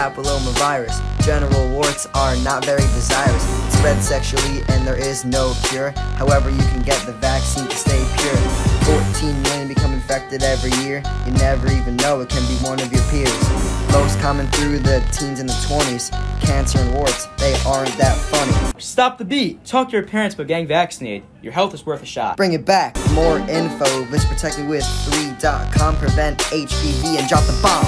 papillomavirus. Genital warts are not very desirous. It spreads sexually and there is no cure. However, you can get the vaccine to stay pure. 14 million become infected every year. You never even know it can be one of your peers. Most common through the teens and the 20s. Cancer and warts, they aren't that funny. Stop the beat. Talk to your parents about getting vaccinated. Your health is worth a shot. Bring it back. For more info, visit protectmewith3.com. Prevent HPV and drop the bomb.